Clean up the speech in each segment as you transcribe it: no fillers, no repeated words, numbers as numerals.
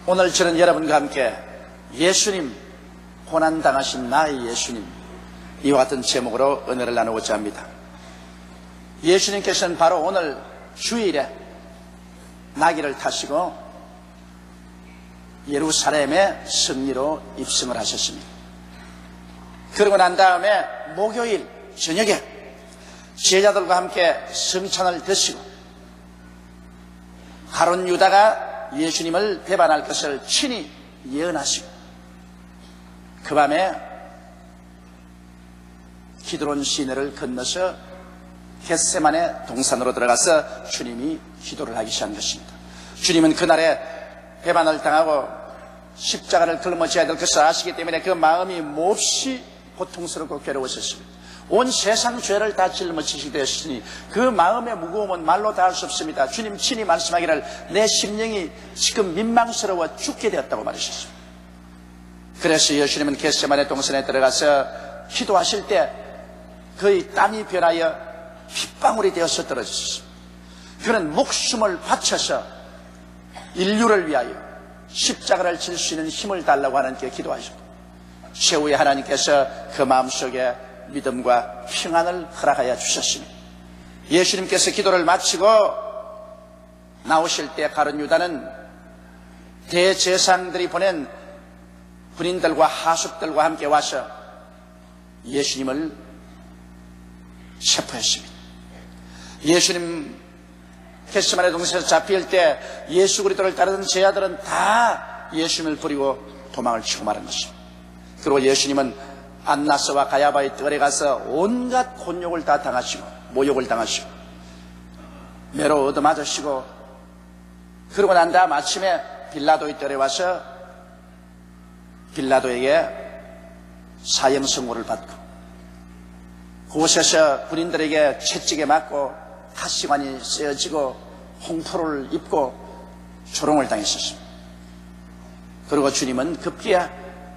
오늘 저는 여러분과 함께 예수님, 고난당하신 나의 예수님, 이와 같은 제목으로 은혜를 나누고자 합니다. 예수님께서는 바로 오늘 주일에 나귀를 타시고 예루살렘의 승리로 입성을 하셨습니다. 그러고 난 다음에 목요일 저녁에 제자들과 함께 성찬을 드시고 가룟 유다가 예수님을 배반할 것을 친히 예언하시고 그 밤에 기드론 시내를 건너서 겟세마네 동산으로 들어가서 주님이 기도를 하기 시작한 것입니다. 주님은 그날에 배반을 당하고 십자가를 짊어져야 될 것을 아시기 때문에 그 마음이 몹시 고통스럽고 괴로우셨습니다. 온 세상 죄를 다 짊어지시게 되었으니 그 마음의 무거움은 말로 다 할 수 없습니다. 주님 친히 말씀하기를 내 심령이 지금 민망스러워 죽게 되었다고 말하셨습니다. 그래서 예수님은 겟세마네 동산에 들어가서 기도하실 때 그의 땀이 변하여 핏방울이 되어서 떨어졌습니다. 그는 목숨을 바쳐서 인류를 위하여 십자가를 질 수 있는 힘을 달라고 하나님께 기도하셨고 최후에 하나님께서 그 마음속에 믿음과 평안을 허락하여 주셨습니다. 예수님께서 기도를 마치고 나오실 때 가룟 유다는 대제사장들이 보낸 군인들과 하숙들과 함께 와서 예수님을 체포했습니다. 예수님 겟세마네 동산에서 잡힐 때 예수 그리스도를 따르던 제자들은 다 예수님을 버리고 도망을 치고 말한 것입니다. 그리고 예수님은 안나스와 가야바의 뜰에 가서 온갖 곤욕을 다 당하시고 모욕을 당하시고 매로 얻어맞으시고 그러고 난 다음 아침에 빌라도의 뜰에 와서 빌라도에게 사형 선고를 받고 그곳에서 군인들에게 채찍에 맞고 가시관이 쓰여지고 홍포를 입고 조롱을 당했었습니다. 그리고 주님은 급기야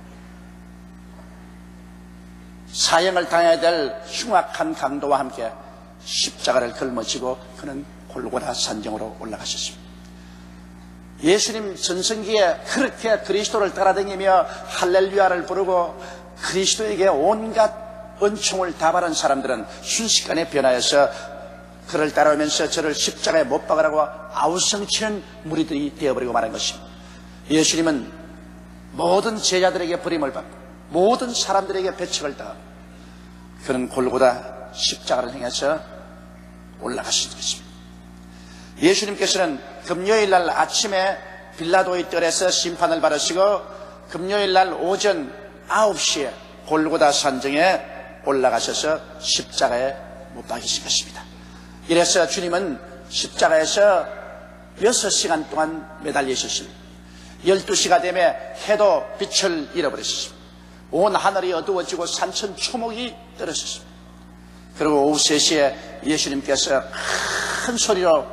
사형을 당해야 될 흉악한 강도와 함께 십자가를 짊어지고 그는 골고다 산정으로 올라가셨습니다. 예수님 전성기에 그렇게 그리스도를 따라다니며 할렐루야를 부르고 그리스도에게 온갖 은총을 다 바른 사람들은 순식간에 변하여서 그를 따라오면서 저를 십자가에 못 박으라고 아우성치는 무리들이 되어버리고 말한 것입니다. 예수님은 모든 제자들에게 버림을 받고 모든 사람들에게 배척을 당하고 그는 골고다 십자가를 행해서 올라가신 것입니다. 예수님께서는 금요일날 아침에 빌라도의 뜰에서 심판을 받으시고 금요일날 오전 9시에 골고다 산정에 올라가셔서 십자가에 못 박이신 것입니다. 이래서 주님은 십자가에서 6시간 동안 매달리셨습니다. 12시가 되면 해도 빛을 잃어버렸습니다. 온 하늘이 어두워지고 산천초목이 떨어졌습니다. 그리고 오후 3시에 예수님께서 큰 소리로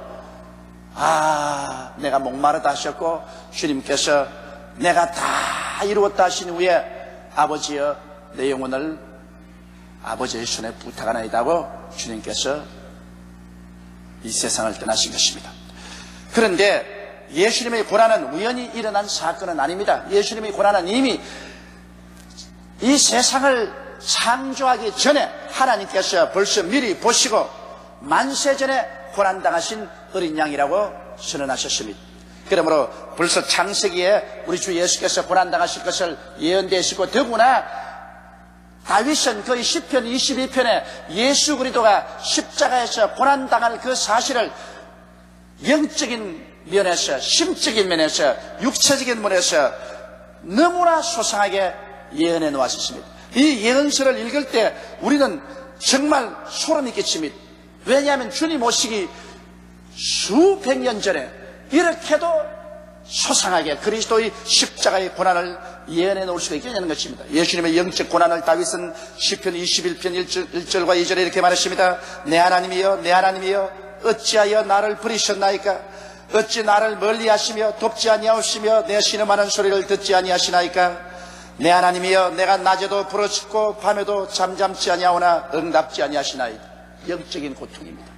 내가 목마르다 하셨고 주님께서 내가 다 이루었다 하신 후에 아버지여 내 영혼을 아버지의 손에 부탁하나이다 하고 주님께서 이 세상을 떠나신 것입니다. 그런데 예수님의 고난은 우연히 일어난 사건은 아닙니다. 예수님의 고난은 이미 이 세상을 창조하기 전에 하나님께서 벌써 미리 보시고 만세 전에 고난당하신 어린 양이라고 선언하셨습니다. 그러므로 벌써 창세기에 우리 주 예수께서 고난당하실 것을 예언되시고 더구나 다윗은 그의 시편 22편에 예수 그리스도가 십자가에서 고난당할 그 사실을 영적인 면에서 심적인 면에서 육체적인 면에서 너무나 소상하게 예언해 놓았습니다. 이 예언서를 읽을 때 우리는 정말 소름이 끼칩니다. 왜냐하면 주님 오시기 수백 년 전에 이렇게도 소상하게 그리스도의 십자가의 고난을 예언해 놓을 수가 있겠냐는 것입니다. 예수님의 영적 고난을 다윗은 시편 21편 1절과 2절에 이렇게 말했습니다. 내 하나님이여 내 하나님이여 어찌하여 나를 버리셨나이까? 어찌 나를 멀리하시며 돕지 아니하시며 내 신음하는 소리를 듣지 아니하시나이까? 내 하나님이여 내가 낮에도 부르짖고 밤에도 잠잠치 아니하오나 응답지 아니하시나이다. 영적인 고통입니다.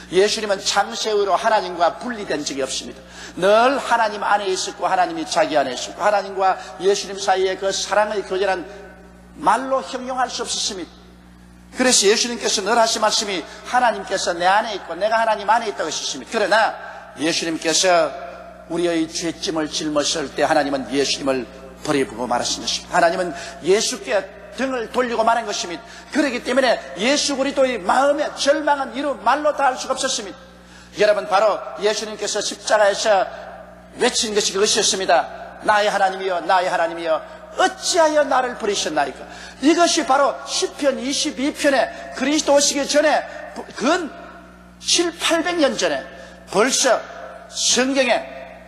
예수님은 창세후로 하나님과 분리된 적이 없습니다. 늘 하나님 안에 있었고 하나님이 자기 안에 있었고 하나님과 예수님 사이에 그 사랑의 교제는 말로 형용할 수 없었습니다. 그래서 예수님께서 늘 하신 말씀이 하나님께서 내 안에 있고 내가 하나님 안에 있다고 하셨습니다. 그러나 예수님께서 우리의 죄짐을 짊었을 때 하나님은 예수님을 버리고 말하신 것입니다. 하나님은 예수께 등을 돌리고 말한 것입니다. 그렇기 때문에 예수 그리스도의 마음의 절망은 이루 말로 다 할 수가 없었습니다. 여러분, 바로 예수님께서 십자가에서 외친 것이 그것이었습니다. 나의 하나님이여, 나의 하나님이여, 어찌하여 나를 버리셨나이까. 이것이 바로 시편 22편에 그리스도 오시기 전에 근 700~800년 전에 벌써 성경에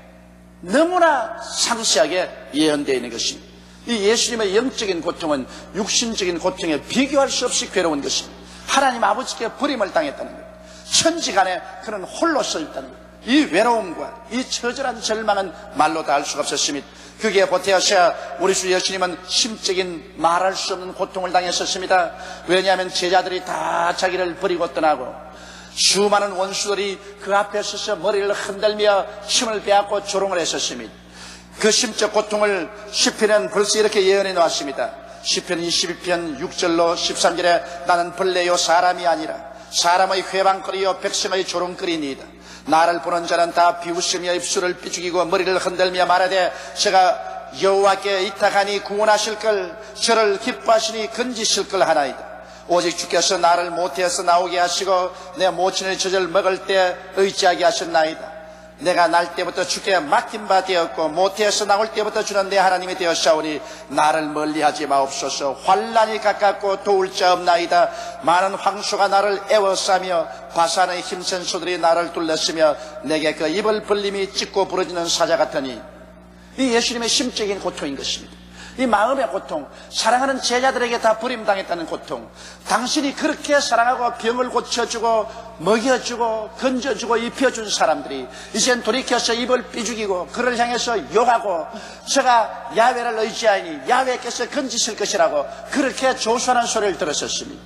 너무나 상세하게 예언되어 있는 것입니다. 이 예수님의 영적인 고통은 육신적인 고통에 비교할 수 없이 괴로운 것입니다. 하나님 아버지께 버림을 당했다는 것, 천지간에 그는 홀로 서 있다는 것, 이 외로움과 이 처절한 절망은 말로 다 할 수가 없었습니다. 거기에 보태어서 우리 주 예수님은 심적인 말할 수 없는 고통을 당했었습니다. 왜냐하면 제자들이 다 자기를 버리고 떠나고 수많은 원수들이 그 앞에 서서 머리를 흔들며 침을 빼앗고 조롱을 했었습니다. 그 심적 고통을 시편은 벌써 이렇게 예언해 놓았습니다. 시편 22편 6절로 13절에 나는 벌레요 사람이 아니라 사람의 회방거리요 백성의 조롱거리니이다. 나를 보는 자는 다 비웃으며 입술을 삐죽이고 머리를 흔들며 말하되 제가 여호와께 이탁하니 구원하실 걸, 저를 기뻐하시니 건지실 걸 하나이다. 오직 주께서 나를 모태에서 나오게 하시고 내 모친의 젖을 먹을 때 의지하게 하셨나이다. 내가 날 때부터 주께 맡긴 바 되었고 모태에서 나올 때부터 주는 내 하나님이 되었사오니 나를 멀리하지 마옵소서. 환난이 가깝고 도울 자 없나이다. 많은 황소가 나를 애워싸며 바산의 힘센 소들이 나를 둘렀으며 내게 그 입을 벌림이 찢고 부러지는 사자 같으니. 이 예수님의 심적인 고통인 것입니다. 이 마음의 고통, 사랑하는 제자들에게 다 버림당했다는 고통, 당신이 그렇게 사랑하고 병을 고쳐주고 먹여주고 건져주고 입혀준 사람들이 이젠 돌이켜서 입을 삐죽이고 그를 향해서 욕하고 제가 야훼를 의지하니 야훼께서 건지실 것이라고 그렇게 조소하는 소리를 들었었습니다.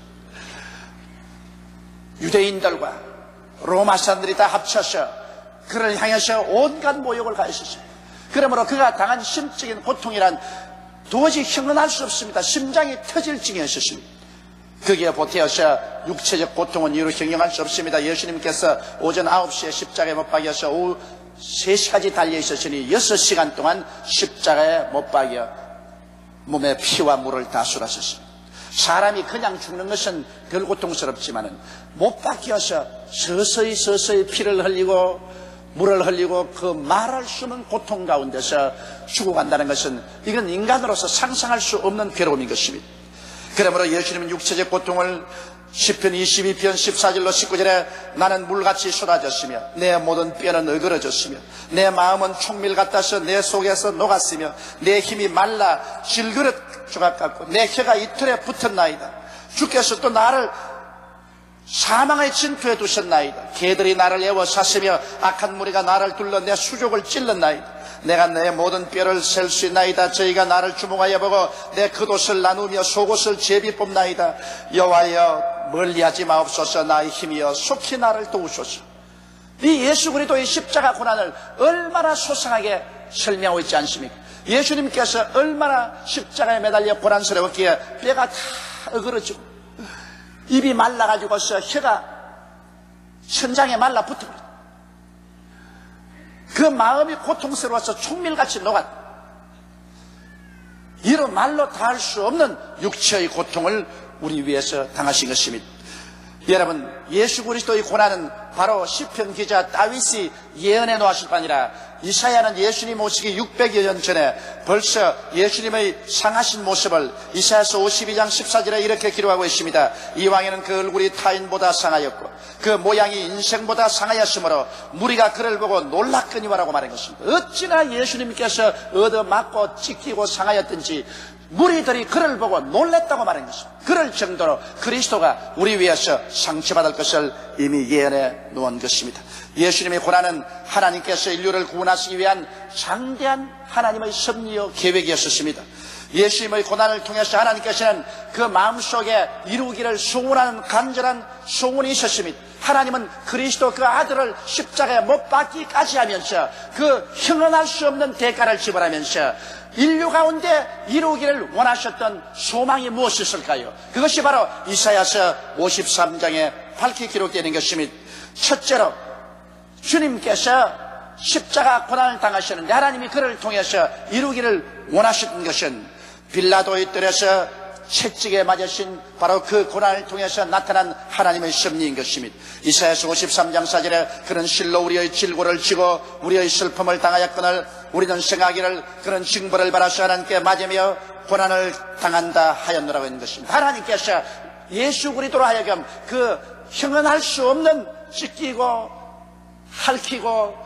유대인들과 로마 사람들이 다 합쳐서 그를 향해서 온갖 모욕을 가했었습니다. 그러므로 그가 당한 심적인 고통이란 도저히 형언할 수 없습니다. 심장이 터질 지경이었습니다. 거기에 보태어서 육체적 고통은 이루 형용할 수 없습니다. 예수님께서 오전 9시에 십자가에 못 박여서 오후 3시까지 달려있었으니 6시간 동안 십자가에 못 박여 몸에 피와 물을 다 쏟았었습니다. 사람이 그냥 죽는 것은 덜 고통스럽지만은 못 박혀서 서서히 피를 흘리고 물을 흘리고 그 말할 수 없는 고통 가운데서 죽어간다는 것은 이건 인간으로서 상상할 수 없는 괴로움인 것입니다. 그러므로 예수님은 육체적 고통을 시편 22편 14절로 19절에 나는 물같이 쏟아졌으며 내 모든 뼈는 어그러졌으며 내 마음은 총밀 같아서 내 속에서 녹았으며 내 힘이 말라 질그릇 조각 같고 내 혀가 이틀에 붙었나이다. 주께서 또 나를 사망의 진토에 두셨나이다. 개들이 나를 애워쌌으며 악한 무리가 나를 둘러 내 수족을 찔렀나이다. 내가 내 모든 뼈를 셀 수 있나이다. 저희가 나를 주목하여 보고 내 겉옷을 나누며 속옷을 제비 뽑나이다. 여호와여 멀리하지 마옵소서. 나의 힘이여 속히 나를 도우소서. 이 예수 그리스도의 십자가 고난을 얼마나 소상하게 설명하고 있지 않습니까? 예수님께서 얼마나 십자가에 매달려 고난스러웠기에 뼈가 다 어그러지고 입이 말라가지고서 혀가 천장에 말라붙어버렸다. 그 마음이 고통스러워서 총밀같이 녹았다. 이로 말로 다 할 수 없는 육체의 고통을 우리 위해서 당하신 것입니다. 여러분, 예수 그리스도의 고난은 바로 시편 기자 다윗이 예언해 놓았을 뿐 아니라 이사야는 예수님 오시기 600여 년 전에 벌써 예수님의 상하신 모습을 이사야서 52장 14절에 이렇게 기록하고 있습니다. 이 왕에는 그 얼굴이 타인보다 상하였고 그 모양이 인생보다 상하였으므로 무리가 그를 보고 놀랐거니와라고 말한 것입니다. 어찌나 예수님께서 얻어맞고 찢기고 상하였든지 무리들이 그를 보고 놀랬다고 말한 것입니다. 그럴 정도로 그리스도가 우리 위해서 상처받을 것을 이미 예언해 놓은 것입니다. 예수님의 고난은 하나님께서 인류를 구원하시기 위한 장대한 하나님의 섭리와 계획이었습니다. 예수님의 고난을 통해서 하나님께서는 그 마음속에 이루기를 소원하는 간절한 소원이 있었습니다. 하나님은 그리스도 그 아들을 십자가에 못 박기까지 하면서 그 형언할 수 없는 대가를 지불하면서 인류 가운데 이루기를 원하셨던 소망이 무엇이었을까요? 그것이 바로 이사야서 53장에 밝게 기록되는 것입니다. 첫째로 주님께서 십자가 고난을 당하셨는데 하나님이 그를 통해서 이루기를 원하셨던 것은 빌라도의 뜰에서 채찍에 맞으신 바로 그 고난을 통해서 나타난 하나님의 섭리인 것입니다. 이사야서 53장 4절에 그는 실로 우리의 질고를 지고 우리의 슬픔을 당하였거늘 우리는 생하기를 그런 징벌을 받아서 하나님께 맞으며 고난을 당한다 하였노라고 하는 것입니다. 하나님께서 예수 그리스도로 하여금 그 형언할 수 없는 찢기고 핥히고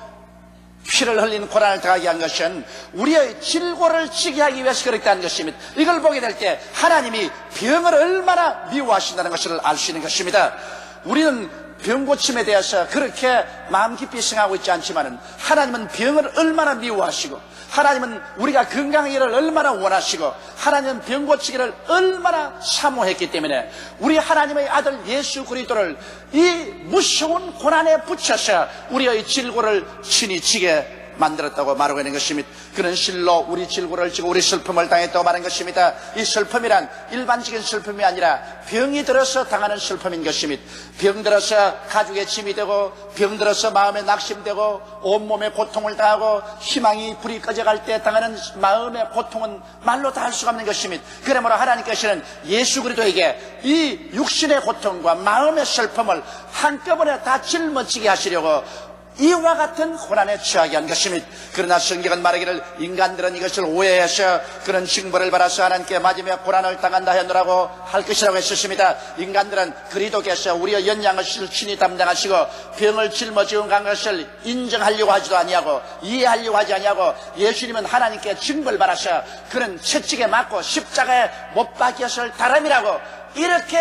피를 흘린 고난을 당하게 한 것은 우리의 질고를 지게 하기 위해서 그랬다는 것입니다. 이걸 보게 될 때 하나님이 병을 얼마나 미워하신다는 것을 알 수 있는 것입니다. 우리는 병 고침에 대해서 그렇게 마음 깊이 생각하고 있지 않지만 하나님은 병을 얼마나 미워하시고 하나님은 우리가 건강하기를 얼마나 원하시고 하나님은 병 고치기를 얼마나 사모했기 때문에 우리 하나님의 아들 예수 그리스도를 이 무서운 고난에 붙여서 우리의 질고를 친히 지게 만들었다고 말하고 있는 것입니다. 그는 실로 우리 질고를 지고 우리 슬픔을 당했다고 말한 것입니다. 이 슬픔이란 일반적인 슬픔이 아니라 병이 들어서 당하는 슬픔인 것입니다. 병 들어서 가족의 짐이 되고 병 들어서 마음에 낙심되고 온몸에 고통을 당하고 희망이 불이 꺼져갈 때 당하는 마음의 고통은 말로 다 할 수가 없는 것입니다. 그러므로 하나님께서는 예수 그리스도에게 이 육신의 고통과 마음의 슬픔을 한꺼번에 다 짊어지게 하시려고 이와 같은 고난에 처하게 한 것입니다. 그러나 성경은 말하기를 인간들은 이것을 오해해서 그런 징벌을 받아서 하나님께 맞으며 고난을 당한다 하노라고 할 것이라고 했었습니다. 인간들은 그리스도께서 우리의 연약을 친히 담당하시고 병을 짊어지고 간 것을 인정하려고 하지도 아니하고 이해하려고 하지 아니하고 예수님은 하나님께 징벌을 받아서 그런 채찍에 맞고 십자가에 못 박혔을 사람이라고 이렇게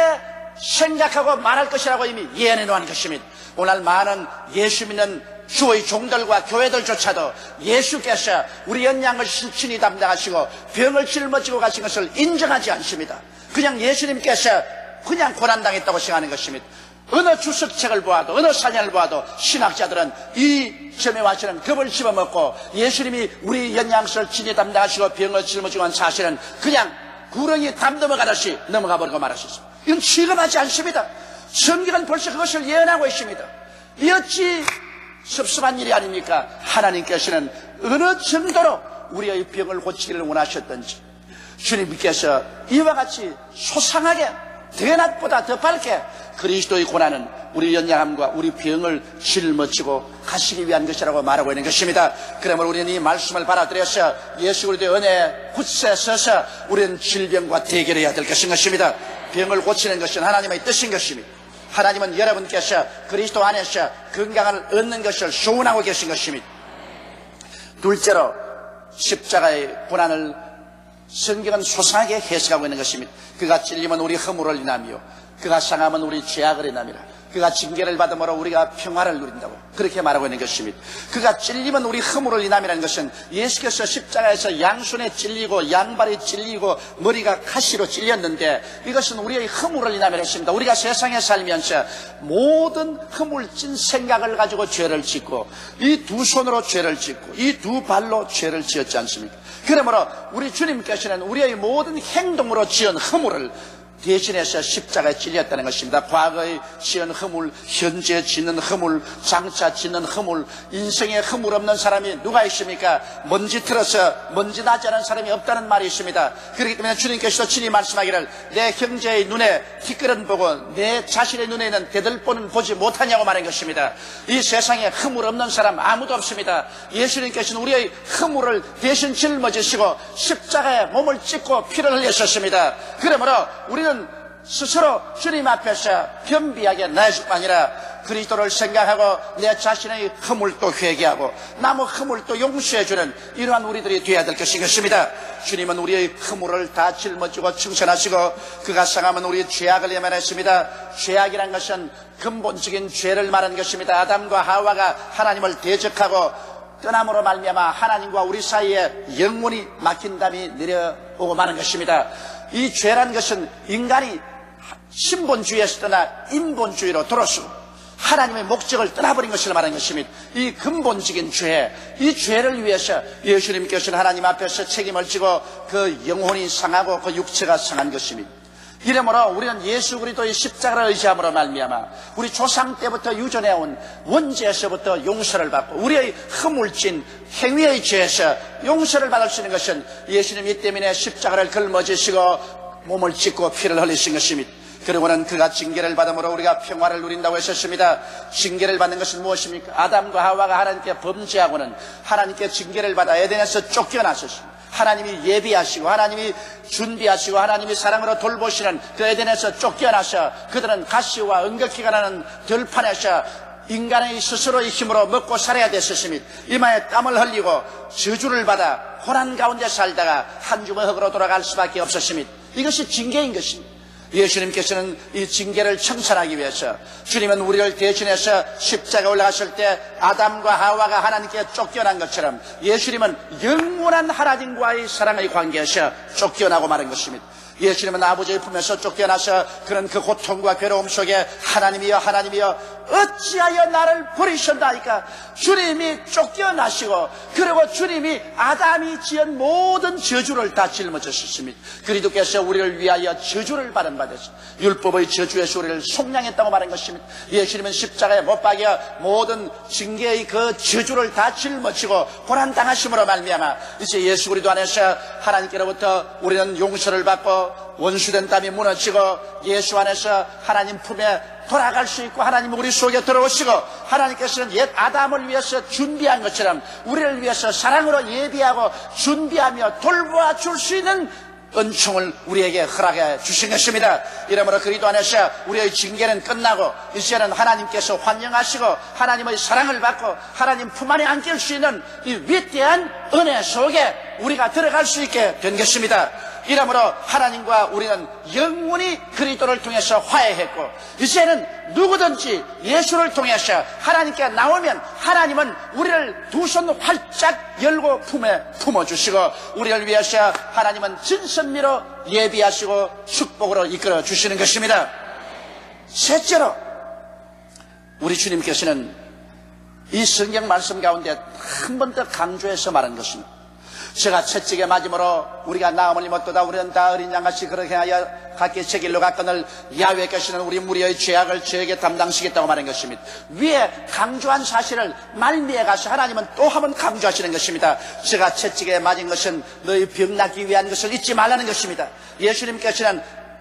생각하고 말할 것이라고 이미 예언해 놓은 것입니다. 오늘 많은 예수 믿는 주의 종들과 교회들조차도 예수께서 우리 연약을 친히 담당하시고 병을 짊어지고 가신 것을 인정하지 않습니다. 그냥 예수님께서 그냥 고난당했다고 생각하는 것입니다. 어느 주석책을 보아도 어느 사전을 보아도 신학자들은 이 점에 와서는 겁을 집어먹고 예수님이 우리 연약을 친히 담당하시고 병을 짊어지고 한 사실은 그냥 구렁이 담 넘어가듯이 넘어가 버리고 말하셨습니다. 이건 취급하지 않습니다. 성경은 벌써 그것을 예언하고 있습니다. 이 어찌 섭섭한 일이 아닙니까? 하나님께서는 어느 정도로 우리의 병을 고치기를 원하셨던지 주님께서 이와 같이 소상하게 대낮보다 더 밝게 그리스도의 고난은 우리 연약함과 우리 병을 짊어지고 가시기 위한 것이라고 말하고 있는 것입니다. 그러므로 우리는 이 말씀을 받아들여서 예수 그리스도의 은혜에 굳세 서서 우리는 질병과 대결해야 될 것입니다. 병을 고치는 것은 하나님의 뜻인 것입니다. 하나님은 여러분께서 그리스도 안에서 건강을 얻는 것을 소원하고 계신 것입니다. 둘째로 십자가의 고난을 성경은 소상하게 해석하고 있는 것입니다. 그가 찔리면 우리 허물을 인하며 그가 상하면 우리 죄악을 인함이라. 그가 징계를 받음으로 우리가 평화를 누린다고 그렇게 말하고 있는 것입니다. 그가 찔리면 우리 허물을 인함이라는 것은 예수께서 십자가에서 양손에 찔리고 양발에 찔리고 머리가 가시로 찔렸는데 이것은 우리의 허물을 인함이라는 것입니다. 우리가 세상에 살면서 모든 허물진 생각을 가지고 죄를 짓고 이 두 손으로 죄를 짓고 이 두 발로 죄를 지었지 않습니까? 그러므로 우리 주님께서는 우리의 모든 행동으로 지은 허물을 대신해서 십자가에 찔렸다는 것입니다. 과거에 지은 허물, 현재 짓는 허물, 장차 짓는 허물, 인생에 허물 없는 사람이 누가 있습니까? 먼지 틀어서 먼지 나지 않은 사람이 없다는 말이 있습니다. 그렇기 때문에 주님께서 친히 말씀하기를 내 형제의 눈에 티끌은 보고 내 자신의 눈에는 대들보는 보지 못하냐고 말한 것입니다. 이 세상에 허물 없는 사람 아무도 없습니다. 예수님께서는 우리의 허물을 대신 짊어지시고 십자가에 몸을 찢고 피를 흘리셨습니다. 그러므로 우리는 스스로 주님 앞에서 겸비하게 나아질 뿐 아니라 그리스도를 생각하고 내 자신의 허물도 회개하고 남의 허물도 용서해주는 이러한 우리들이 되어야 될 것입니다. 주님은 우리의 허물을 다 짊어지고 청산하시고 그가 상하면 우리의 죄악을 예면했습니다. 죄악이란 것은 근본적인 죄를 말하는 것입니다. 아담과 하와가 하나님을 대적하고 떠남으로 말미암아 하나님과 우리 사이에 영원히 막힌 담이 내려오고 마는 것입니다. 이 죄란 것은 인간이 신본주의에서 떠나 인본주의로 돌아서고 하나님의 목적을 떠나버린 것을 말하는 것입니다. 이 근본적인 죄, 이 죄를 위해서 예수님께서는 하나님 앞에서 책임을 지고 그 영혼이 상하고 그 육체가 상한 것입니다. 이러므로 우리는 예수 그리스도의 십자가를 의지함으로 말미암아 우리 조상 때부터 유전해온 원죄에서부터 용서를 받고 우리의 허물진 행위의 죄에서 용서를 받을 수 있는 것은 예수님 이 때문에 십자가를 걸머지시고 몸을 찢고 피를 흘리신 것입니다. 그리고는 그가 징계를 받음으로 우리가 평화를 누린다고 했었습니다. 징계를 받는 것은 무엇입니까? 아담과 하와가 하나님께 범죄하고는 하나님께 징계를 받아 에덴에서 쫓겨났었습니다. 하나님이 예비하시고 하나님이 준비하시고 하나님이 사랑으로 돌보시는 그 에덴에서 쫓겨나서 그들은 가시와 은극기가 나는 들판에서 인간의 스스로의 힘으로 먹고 살아야 됐었습니다. 이마에 땀을 흘리고 저주를 받아 고난 가운데 살다가 한 주먹 흙으로 돌아갈 수밖에 없었습니다. 이것이 징계인 것입니다. 예수님께서는 이 징계를 청산하기 위해서 주님은 우리를 대신해서 십자가에 올라가실 때 아담과 하와가 하나님께 쫓겨난 것처럼 예수님은 영원한 하나님과의 사랑의 관계에서 쫓겨나고 마는 것입니다. 예수님은 아버지의 품에서 쫓겨나서 그런 그 고통과 괴로움 속에 하나님이여 하나님이여 어찌하여 나를 버리셨나이까 주님이 쫓겨나시고 그리고 주님이 아담이 지은 모든 저주를 다 짊어졌습니다. 그리스도께서 우리를 위하여 저주를 받은 바되시 율법의 저주에서 우리를 속량했다고 말한 것입니다. 예수님은 십자가에 못 박여 모든 징계의 그 저주를 다 짊어지고 고난당하심으로 말미암아 이제 예수 그리스도 안에서 하나님께로부터 우리는 용서를 받고 원수된 땀이 무너지고 예수 안에서 하나님 품에 돌아갈 수 있고 하나님 우리 속에 들어오시고 하나님께서는 옛 아담을 위해서 준비한 것처럼 우리를 위해서 사랑으로 예비하고 준비하며 돌보아 줄 수 있는 은총을 우리에게 허락해 주신 것입니다. 이러므로 그리스도 안에서 우리의 징계는 끝나고 이제는 하나님께서 환영하시고 하나님의 사랑을 받고 하나님 품 안에 안길 수 있는 이 위대한 은혜 속에 우리가 들어갈 수 있게 된 것입니다. 이러므로 하나님과 우리는 영원히 그리스도를 통해서 화해했고 이제는 누구든지 예수를 통해서 하나님께 나오면 하나님은 우리를 두 손 활짝 열고 품에 품어주시고 우리를 위해서 하나님은 진선미로 예비하시고 축복으로 이끌어 주시는 것입니다. 셋째로 우리 주님께서는 이 성경 말씀 가운데 한 번 더 강조해서 말한 것입니다. 제가 채찍에 맞음으로 우리가 나음을 입었도다 우리는 다 어린 양같이 그렇게 하여 각기 제 길로 갔거늘 야훼께서는 우리 무리의 죄악을 저에게 담당시겠다고 말한 것입니다. 위에 강조한 사실을 말미에 가서 하나님은 또 한 번 강조하시는 것입니다. 제가 채찍에 맞은 것은 너희 병 낫기 위한 것을 잊지 말라는 것입니다. 예수님께서는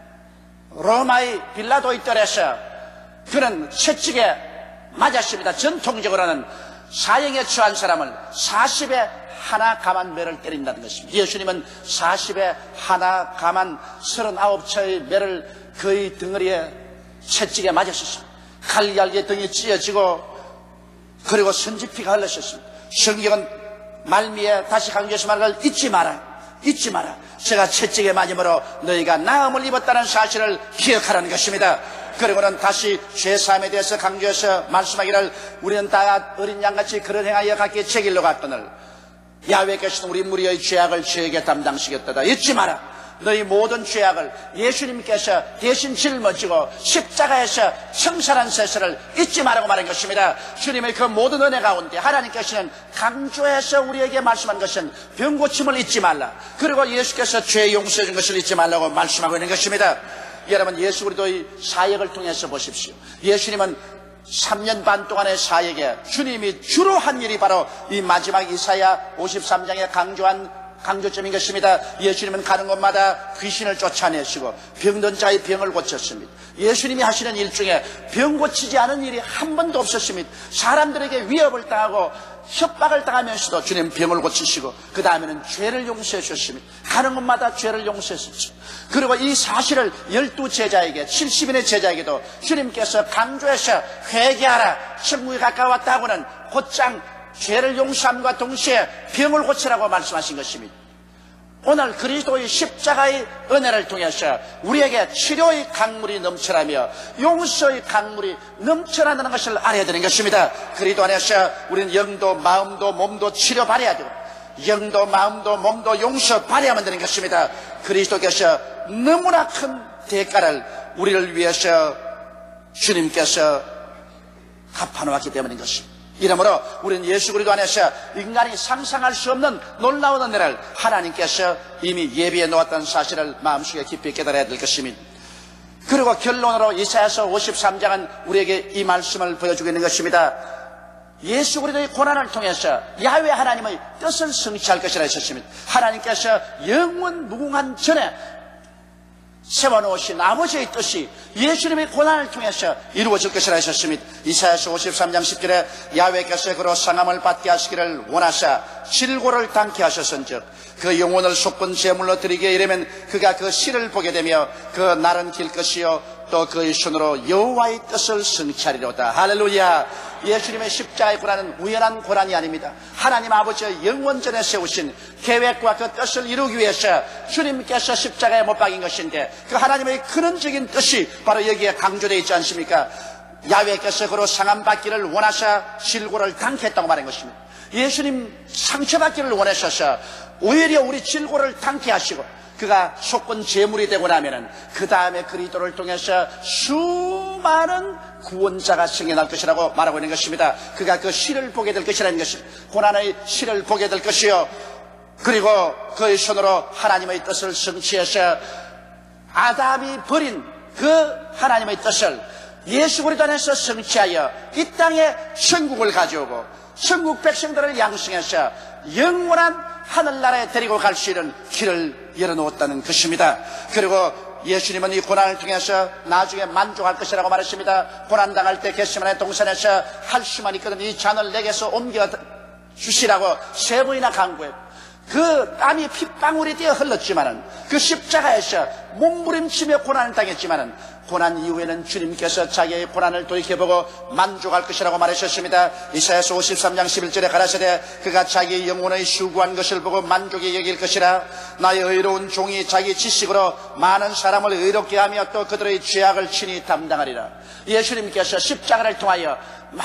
로마의 빌라도의 뜰에서 그는 채찍에 맞았습니다. 전통적으로는 사형에 처한 사람을 40에 하나 가만 매를 때린다는 것입니다. 예수님은 40에 하나 가만 39차의 매를 그의 덩어리에 채찍에 맞았었습니다. 칼날개 등이 찢어지고 그리고 선지피가 흘렀었습니다. 성경은 말미에 다시 강조해서 말을 잊지 마라. 잊지 마라. 제가 채찍에 맞음으로 너희가 나음을 입었다는 사실을 기억하라는 것입니다. 그리고는 다시 죄사함에 대해서 강조해서 말씀하기를 우리는 다 어린 양같이 그런 행하여 각기 제 길로 갔거늘 야훼께서는 우리 무리의 죄악을 저에게 담당시켰다. 잊지 마라. 너희 모든 죄악을 예수님께서 대신 짊어지고 십자가에서 청산한 세세를 잊지 말라고 말한 것입니다. 주님의 그 모든 은혜 가운데 하나님께서는 강조해서 우리에게 말씀한 것은 병고침을 잊지 말라. 그리고 예수께서 죄 용서해 준 것을 잊지 말라고 말씀하고 있는 것입니다. 여러분 예수 그리스도의 사역을 통해서 보십시오. 예수님은 3년 반 동안의 사역에 주님이 주로 한 일이 바로 이 마지막 이사야 53장에 강조한 강조점인 것입니다. 예수님은 가는 곳마다 귀신을 쫓아내시고 병든 자의 병을 고쳤습니다. 예수님이 하시는 일 중에 병 고치지 않은 일이 한 번도 없었습니다. 사람들에게 위협을 당하고 협박을 당하면서도 주님 병을 고치시고 그 다음에는 죄를 용서해 주셨습니다. 가는 곳마다 죄를 용서했었죠. 그리고 이 사실을 12제자에게 70인의 제자에게도 주님께서 강조해서 회개하라. 천국이 가까웠다고는 곧장 죄를 용서함과 동시에 병을 고치라고 말씀하신 것입니다. 오늘 그리스도의 십자가의 은혜를 통해서 우리에게 치료의 강물이 넘쳐나며 용서의 강물이 넘쳐나는 것을 알아야 되는 것입니다. 그리스도 안에서 우리는 영도 마음도 몸도 치료받아야 되고 영도 마음도 몸도 용서받아야만 되는 것입니다. 그리스도께서 너무나 큰 대가를 우리를 위해서 주님께서 갚아놓았기 때문인 것입니다. 이러므로 우리는 예수 그리스도 안에서 인간이 상상할 수 없는 놀라운 은혜를 하나님께서 이미 예비해 놓았다는 사실을 마음속에 깊이 깨달아야 될 것입니다. 그리고 결론으로 이사야서 53장은 우리에게 이 말씀을 보여주고 있는 것입니다. 예수 그리스도의 고난을 통해서 야훼 하나님의 뜻을 성취할 것이라 하셨습니다. 하나님께서 영원 무궁한 전에 세워놓으신 아버지의 뜻이 예수님의 고난을 통해서 이루어질 것이라 하셨습니다. 이사야서 53장 10절에 야훼께서 그로 상함을 받게 하시기를 원하사 질고를 당케 하셨은즉 그 영혼을 속건 제물로 드리게 이르면 그가 그 실을 보게 되며 그 날은 길 것이요 또 그의 손으로 여호와의 뜻을 성취하리로다. 할렐루야. 예수님의 십자가의 고난은 우연한 고난이 아닙니다. 하나님 아버지의 영원전에 세우신 계획과 그 뜻을 이루기 위해서 주님께서 십자가에 못 박인 것인데 그 하나님의 근원적인 뜻이 바로 여기에 강조되어 있지 않습니까? 야훼께서 그로 상함받기를 원하사 질고를 당케했다고 말한 것입니다. 예수님 상처받기를 원하셔서 오히려 우리 질고를 당케 하시고 그가 속건 제물이 되고 나면은 그 다음에 그리스도를 통해서 수많은 구원자가 생겨날 것이라고 말하고 있는 것입니다. 그가 그 실을 보게 될 것이라는 것입니다. 고난의 실을 보게 될 것이요 그리고 그의 손으로 하나님의 뜻을 성취해서 아담이 버린 그 하나님의 뜻을 예수 그리스도 안에서 성취하여 이 땅에 천국을 가져오고 천국 백성들을 양성해서 영원한 하늘나라에 데리고 갈 수 있는 길을 열어놓았다는 것입니다. 그리고 예수님은 이 고난을 통해서 나중에 만족할 것이라고 말했습니다. 고난당할 때 겟세마네 동산에서 할 수만 있거든 이 잔을 내게서 옮겨 주시라고 3번이나 간구했고 그 땀이 핏방울이 되어 흘렀지만은 그 십자가에서 몸부림치며 고난을 당했지만은 고난 이후에는 주님께서 자기의 고난을 돌이켜보고 만족할 것이라고 말하셨습니다. 이사야서 53장 11절에 가라사대 그가 자기의 영혼의 수고한 것을 보고 만족히 여길 것이라. 나의 의로운 종이 자기 지식으로 많은 사람을 의롭게 하며 또 그들의 죄악을 친히 담당하리라. 예수님께서 십자가를 통하여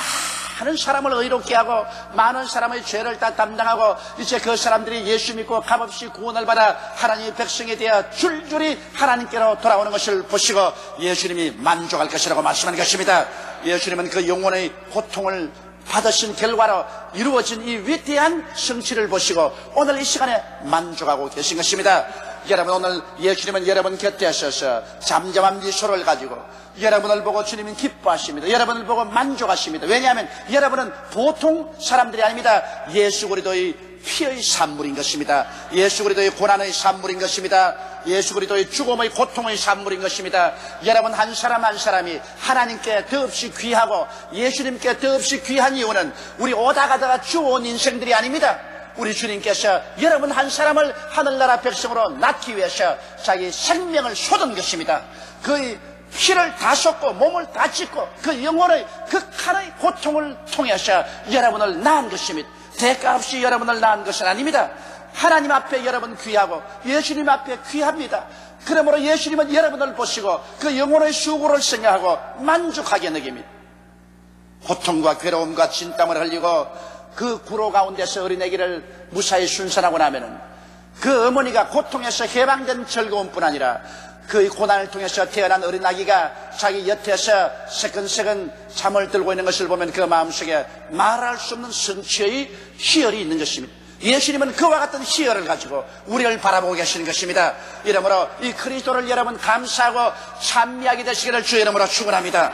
많은 사람을 의롭게 하고 많은 사람의 죄를 다 담당하고 이제 그 사람들이 예수 믿고 값없이 구원을 받아 하나님의 백성에 대해 줄줄이 하나님께로 돌아오는 것을 보시고 예수님이 만족할 것이라고 말씀한 것입니다. 예수님은 그 영혼의 고통을 받으신 결과로 이루어진 이 위대한 성취를 보시고 오늘 이 시간에 만족하고 계신 것입니다. 여러분 오늘 예수님은 여러분 곁에 하셔서 잠잠한 미소를 가지고 여러분을 보고 주님은 기뻐하십니다. 여러분을 보고 만족하십니다. 왜냐하면 여러분은 보통 사람들이 아닙니다. 예수 그리스도의 피의 산물인 것입니다. 예수 그리스도의 고난의 산물인 것입니다. 예수 그리스도의 죽음의 고통의 산물인 것입니다. 여러분 한 사람 한 사람이 하나님께 더없이 귀하고 예수님께 더없이 귀한 이유는 우리 오다 가다가 주워온 인생들이 아닙니다. 우리 주님께서 여러분 한 사람을 하늘나라 백성으로 낳기 위해서 자기 생명을 쏟은 것입니다. 그의 피를 다 쏟고 몸을 다 찢고 그 영혼의 극한의 고통을 통해서 여러분을 낳은 것입니다. 대가 없이 여러분을 낳은 것은 아닙니다. 하나님 앞에 여러분 귀하고 예수님 앞에 귀합니다. 그러므로 예수님은 여러분을 보시고 그 영혼의 수고를 생각하고 만족하게 느낍니다. 고통과 괴로움과 진땀을 흘리고 그 구로 가운데서 어린아기를 무사히 순산하고 나면은 그 어머니가 고통에서 해방된 즐거움뿐 아니라 그 고난을 통해서 태어난 어린아기가 자기 곁에서 새근새근 잠을 들고 있는 것을 보면 그 마음속에 말할 수 없는 성취의 희열이 있는 것입니다. 예수님은 그와 같은 희열을 가지고 우리를 바라보고 계시는 것입니다. 이러므로 이 그리스도를 여러분 감사하고 찬미하게 되시기를 주의 이름으로 축원합니다.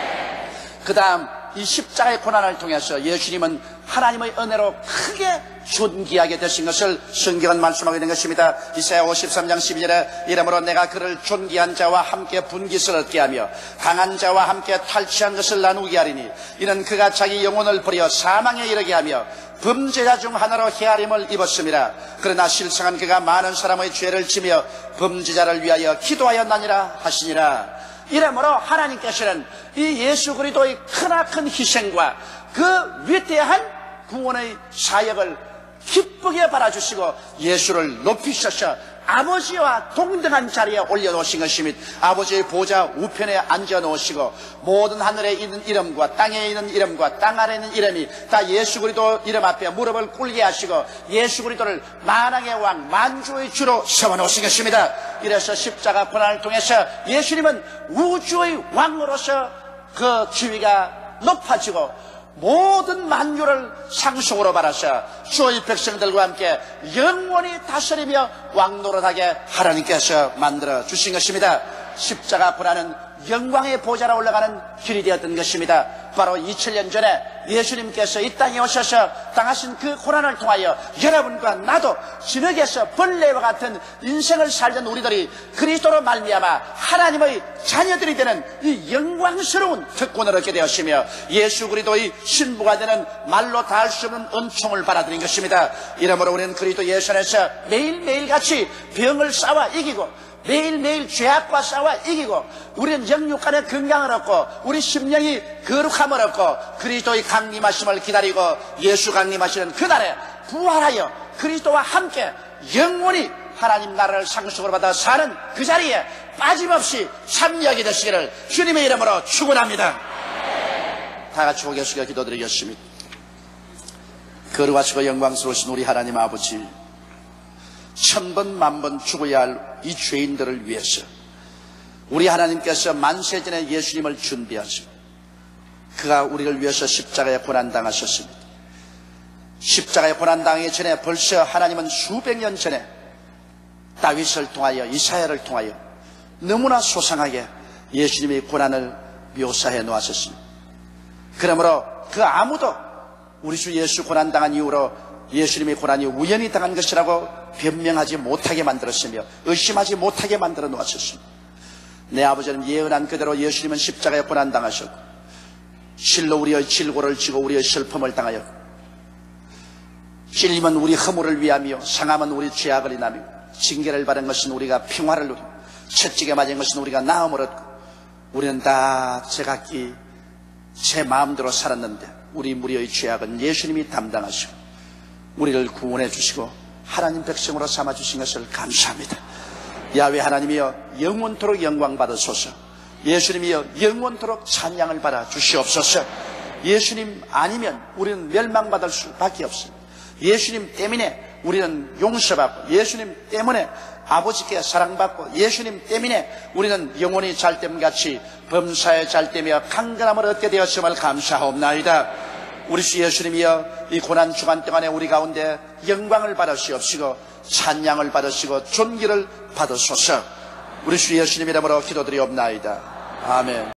그 다음 이 십자가의 고난을 통해서 예수님은 하나님의 은혜로 크게 존귀하게 되신 것을 성경은 말씀하고 있는 것입니다. 이사야 53장 12절에 이러므로 내가 그를 존귀한 자와 함께 분깃을 얻게 하며 강한 자와 함께 탈취한 것을 나누게 하리니 이는 그가 자기 영혼을 버려 사망에 이르게 하며 범죄자 중 하나로 헤아림을 입었음이라. 그러나 실상은 그가 많은 사람의 죄를 지며 범죄자를 위하여 기도하였나니라 하시니라. 이러므로 하나님께서는 이 예수 그리스도의 크나큰 희생과 그 위대한 구원의 사역을 기쁘게 바라주시고 예수를 높이셔서 아버지와 동등한 자리에 올려놓으신 것이며 아버지의 보좌 우편에 앉아놓으시고 모든 하늘에 있는 이름과 땅에 있는 이름과 땅 아래에 있는 이름이 다 예수 그리스도 이름 앞에 무릎을 꿇게 하시고 예수 그리스도를 만왕의 왕 만주의 주로 세워놓으신 것입니다. 이래서 십자가 고난을 통해서 예수님은 우주의 왕으로서 그 지위가 높아지고 모든 만유를 상속으로 받아서 주의 백성들과 함께 영원히 다스리며 왕노릇하게 하나님께서 만들어 주신 것입니다. 십자가 고난은 영광의 보좌로 올라가는 길이 되었던 것입니다. 바로 2000년 전에 예수님께서 이 땅에 오셔서 당하신 그 고난을 통하여 여러분과 나도 진흙에서 벌레와 같은 인생을 살던 우리들이 그리스도로 말미암아 하나님의 자녀들이 되는 이 영광스러운 특권을 얻게 되었으며 예수 그리스도의 신부가 되는 말로 다 할 수 없는 은총을 받아들인 것입니다. 이러므로 우리는 그리스도 예수 안에서 매일매일 같이 병을 싸워 이기고 매일매일 죄악과 싸워 이기고 우리는 영육간의 건강을 얻고 우리 심령이 거룩함을 얻고 그리스도의 강림하심을 기다리고 예수 강림하시는 그날에 부활하여 그리스도와 함께 영원히 하나님 나라를 상속으로 받아 사는 그 자리에 빠짐없이 참여하게 되시기를 주님의 이름으로 축원합니다. 다 같이 고개 숙여 기도드리겠습니다. 거룩하시고 영광스러우신 우리 하나님 아버지, 천번 만번 죽어야 할 이 죄인들을 위해서 우리 하나님께서 만세전에 예수님을 준비하시고 그가 우리를 위해서 십자가에 고난당하셨습니다. 십자가에 고난당하기 전에 벌써 하나님은 수백 년 전에 다윗을 통하여 이사야를 통하여 너무나 소상하게 예수님의 고난을 묘사해 놓았습니다. 그러므로 그 아무도 우리 주 예수 고난당한 이후로 예수님의 고난이 우연히 당한 것이라고 변명하지 못하게 만들었으며 의심하지 못하게 만들어 놓았습니다. 내 아버지는 예언한 그대로 예수님은 십자가에 고난당하셨고 실로 우리의 질고를 지고 우리의 슬픔을 당하여 찔림은 우리 허물을 위하며 상함은 우리 죄악을 인하며 징계를 받은 것은 우리가 평화를 누리고 채찍에 맞은 것은 우리가 나음을 얻고 우리는 다 제각기 제 마음대로 살았는데 우리 무리의 죄악은 예수님이 담당하시고 우리를 구원해 주시고 하나님 백성으로 삼아주신 것을 감사합니다. 야훼 하나님이여 영원토록 영광 받으소서. 예수님이여 영원토록 찬양을 받아 주시옵소서. 예수님 아니면 우리는 멸망받을 수밖에 없습니다. 예수님 때문에 우리는 용서받고 예수님 때문에 아버지께 사랑받고 예수님 때문에 우리는 영원히 잘됨같이 범사에 잘되며 강건함을 얻게 되었음을 감사하옵나이다. 우리 주 예수님이여 이 고난 주간 동안에 우리 가운데 영광을 받으시옵시고 찬양을 받으시고 존귀를 받으소서. 우리 주 예수님 이름으로 기도드리옵나이다. 아멘.